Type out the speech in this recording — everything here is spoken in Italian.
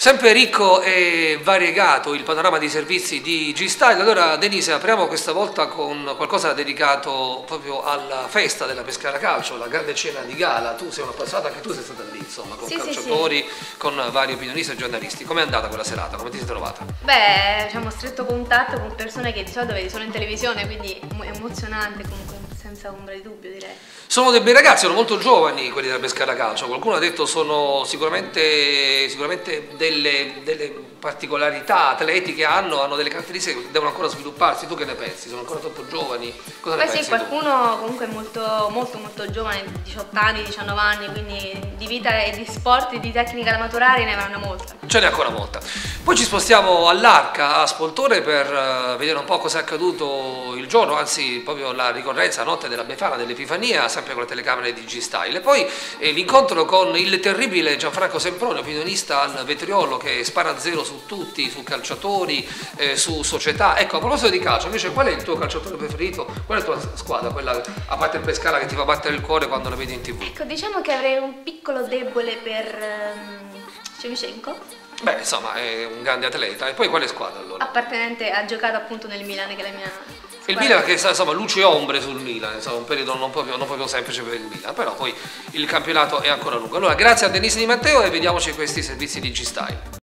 Sempre ricco e variegato il panorama di servizi di G-Style. Allora Denise, apriamo questa volta con qualcosa dedicato proprio alla festa della Pescara Calcio, la grande cena di gala. Tu sei una passata, anche tu sei stata lì, insomma, con calciatori, con vari opinionisti e giornalisti. Com'è andata quella serata? Come ti sei trovata? Beh, diciamo stretto contatto con persone che di solito vedi solo in televisione, quindi emozionante comunque, senza ombra di dubbio, direi. Sono dei bei ragazzi, sono molto giovani quelli della Pescara Calcio. Qualcuno ha detto sono sicuramente delle particolarità atletiche, hanno delle caratteristiche che devono ancora svilupparsi. Tu che ne pensi? Sono ancora troppo giovani? Cosa ne pensi Sì, qualcuno comunque è molto giovane, 18 anni, 19 anni, quindi di vita e di sport e di tecnica da maturare ne avranno molta. Ce n'è ancora molta. Poi ci spostiamo all'Arca, a Spoltore, per vedere un po' cosa è accaduto il giorno, anzi proprio la ricorrenza, la notte della Befana, dell'Epifania, sempre con le telecamere di G-Style. E poi l'incontro con il terribile Gianfranco Semproni, opinionista al vetriolo, che spara a zero su tutti, su calciatori, su società. Ecco, a proposito di calcio, invece qual è il tuo calciatore preferito? Qual è la tua squadra, quella a parte il Pescara che ti fa battere il cuore quando la vedi in TV? Ecco, diciamo che avrei un piccolo debole per Shevchenko. Beh, insomma, è un grande atleta. E poi quale squadra allora? Appartenente, ha giocato appunto nel Milan, che è la mia squadra. Il Milan che insomma luce e ombre sul Milan, insomma un periodo non proprio semplice per il Milan, però poi il campionato è ancora lungo. Allora grazie a Denise Di Matteo e vediamoci questi servizi di G-Style.